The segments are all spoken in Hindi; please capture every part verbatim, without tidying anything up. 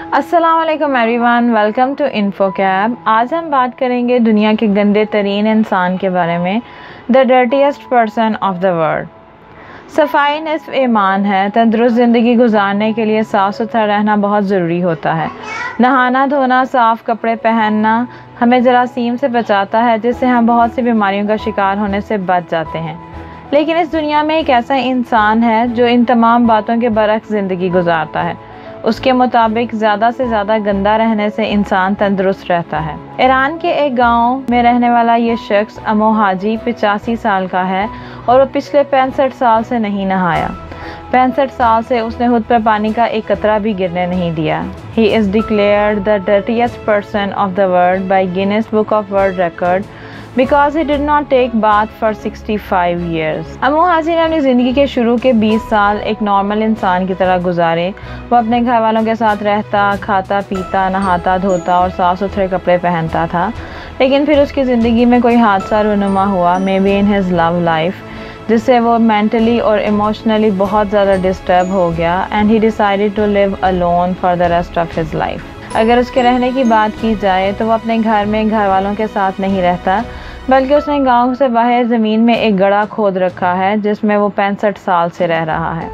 अस्सलाम वालेकुम एवरीवन, वेलकम टू इन्फोकैब। आज हम बात करेंगे दुनिया के गंदे तरीन इंसान के बारे में, the dirtiest person of the world. सफाई निस्फ ईमान है। तंदुरुस्त ज़िंदगी गुजारने के लिए साफ़ सुथरा रहना बहुत ज़रूरी होता है। नहाना धोना, साफ़ कपड़े पहनना हमें जरासीम से बचाता है, जिससे हम बहुत सी बीमारियों का शिकार होने से बच जाते हैं। लेकिन इस दुनिया में एक ऐसा इंसान है जो इन तमाम बातों के बरक्स ज़िंदगी गुजारता है। उसके मुताबिक ज़्यादा से ज़्यादा गंदा रहने से इंसान तंदुरुस्त रहता है। ईरान के एक गांव में रहने वाला ये शख्स अमो हाजी पचासी साल का है और वो पिछले पैंसठ साल से नहीं नहाया। पैंसठ साल से उसने खुद पर पानी का एक कतरा भी गिरने नहीं दिया। He is declared the dirtiest person of the world by Guinness book of world record because he did not take bath for sixty five years. Amou Haji ने अपनी ज़िंदगी के शुरू के बीस साल एक नॉर्मल इंसान की तरह गुजारे। वो अपने घर वालों के साथ रहता, खाता, पीता, नहाता, धोता और साफ़ सुथरे कपड़े पहनता था। लेकिन फिर उसकी ज़िंदगी में कोई हादसा रूनुमा हुआ, may be in his love life, जिससे वो मेंटली और इमोशनली बहुत ज़्यादा डिस्टर्ब हो गया and he decided to live alone for the rest of his life. अगर उसके रहने की बात की जाए तो वो अपने घर में घर वालों के साथ नहीं रहता, बल्कि उसने गांव से बाहर ज़मीन में एक गड्ढा खोद रखा है जिसमें वो पैंसठ साल से रह रहा है।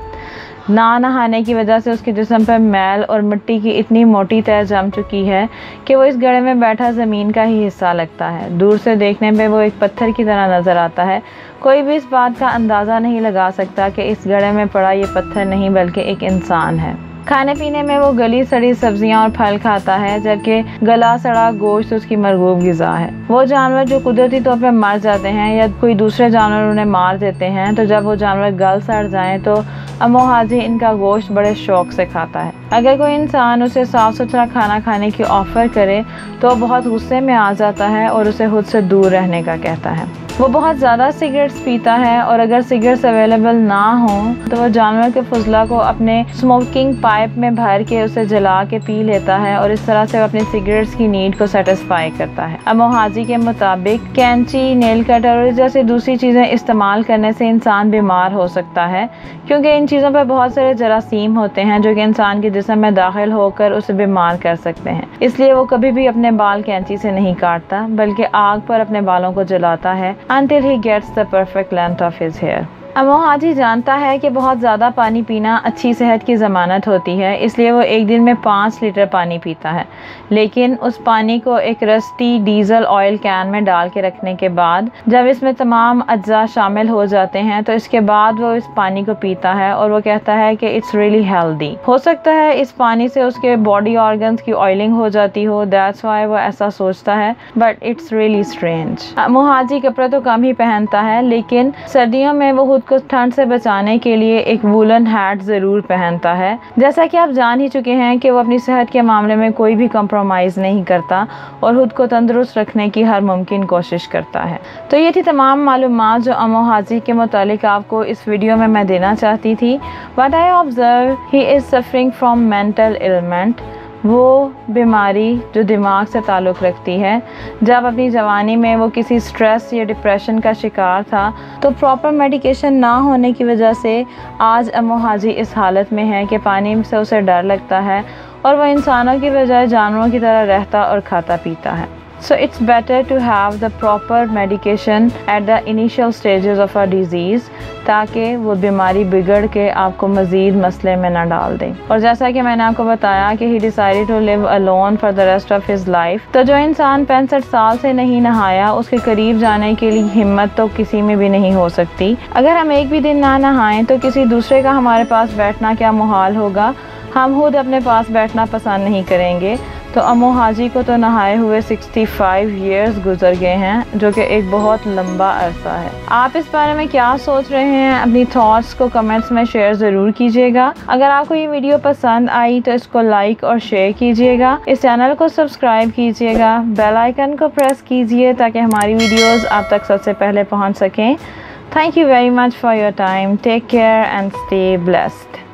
ना नहाने की वजह से उसके जिस्म पर मैल और मिट्टी की इतनी मोटी तह जम चुकी है कि वो इस गड्ढे में बैठा ज़मीन का ही हिस्सा लगता है। दूर से देखने में वो एक पत्थर की तरह नज़र आता है। कोई भी इस बात का अंदाज़ा नहीं लगा सकता कि इस गड्ढे में पड़ा ये पत्थर नहीं बल्कि एक इंसान है। खाने पीने में वो गली सड़ी सब्जियां और फल खाता है, जबकि गला सड़ा गोश्त उसकी मरगूब ग़िज़ा है। वो जानवर जो कुदरती तौर पर मर जाते हैं या कोई दूसरे जानवर उन्हें मार देते हैं, तो जब वो जानवर गल सड़ जाएं तो अमो हाजी इनका गोश्त बड़े शौक से खाता है। अगर कोई इंसान उसे साफ़ सुथरा खाना खाने की ऑफ़र करे तो वो बहुत गुस्से में आ जाता है और उसे खुद से दूर रहने का कहता है। वो बहुत ज़्यादा सिगरेट्स पीता है और अगर सिगरेट्स अवेलेबल ना हो तो वो जानवर के फुजला को अपने स्मोकिंग पाइप में भर के उसे जला के पी लेता है और इस तरह से वो अपनी सिगरेट्स की नीड को सेटिस्फाई करता है। अमो हाजी के मुताबिक कैंची, नेल कटर और जैसी दूसरी चीज़ें इस्तेमाल करने से इंसान बीमार हो सकता है, क्योंकि इन चीज़ों पर बहुत सारे जरासीम होते हैं जो कि इंसान के जिस्म में दाखिल होकर उसे बीमार कर सकते हैं। इसलिए वो कभी भी अपने बाल कैंची से नहीं काटता, बल्कि आग पर अपने बालों को जलाता है until he gets the perfect length of his hair। Amo हाजी जानता है कि बहुत ज़्यादा पानी पीना अच्छी सेहत की ज़मानत होती है, इसलिए वो एक दिन में पाँच लीटर पानी पीता है। लेकिन उस पानी को एक रस्टी डीजल ऑयल कैन में डाल के रखने के बाद जब इसमें तमाम अज्जा शामिल हो जाते हैं तो इसके बाद वो इस पानी को पीता है और वो कहता है कि इट्स रियली हेल्दी। हो सकता है इस पानी से उसके बॉडी ऑर्गन्स की ऑयलिंग हो जाती हो, दैट्स वाई वो ऐसा सोचता है, but it's really strange. Amou Haji कपड़े तो कम ही पहनता है, लेकिन सर्दियों में वो को ठंड से बचाने के लिए एक वूलन हैट ज़रूर पहनता है। जैसा कि आप जान ही चुके हैं कि वो अपनी सेहत के मामले में कोई भी कंप्रोमाइज़ नहीं करता और खुद को तंदुरुस्त रखने की हर मुमकिन कोशिश करता है। तो ये थी तमाम मालूमात जो अमो हाजी के मुतालिक आपको इस वीडियो में मैं देना चाहती थी। What I observe, he is suffering from mental ailment, वो बीमारी जो दिमाग से ताल्लुक़ रखती है। जब अपनी जवानी में वो किसी स्ट्रेस या डिप्रेशन का शिकार था तो प्रॉपर मेडिकेशन ना होने की वजह से आज अमो हाजी इस हालत में है कि पानी से उसे डर लगता है और वह इंसानों की बजाय जानवरों की तरह रहता और खाता पीता है। So it's better to have the proper medication at the initial stages of a disease, ताकि वो बीमारी बिगड़ के आपको मज़ीद मसले में ना डाल दें। और जैसा कि मैंने आपको बताया कि he decided to live alone for the rest of his life, तो जो इंसान पैंसठ साल से नहीं नहाया उसके करीब जाने के लिए हिम्मत तो किसी में भी नहीं हो सकती। अगर हम एक भी दिन ना नहाएं तो किसी दूसरे का हमारे पास बैठना क्या मुहाल होगा। हम खुद अपने पास बैठना पसंद नहीं करेंगे। तो अमो हाजी को तो नहाए हुए पैंसठ इयर्स गुजर गए हैं, जो कि एक बहुत लंबा अरसा है। आप इस बारे में क्या सोच रहे हैं? अपनी थॉट्स को कमेंट्स में शेयर ज़रूर कीजिएगा। अगर आपको ये वीडियो पसंद आई तो इसको लाइक और शेयर कीजिएगा। इस चैनल को सब्सक्राइब कीजिएगा, बेल आइकन को प्रेस कीजिए ताकि हमारी वीडियोज़ आप तक सबसे पहले पहुँच सकें। Thank you very much for your time. Take care and stay blessed.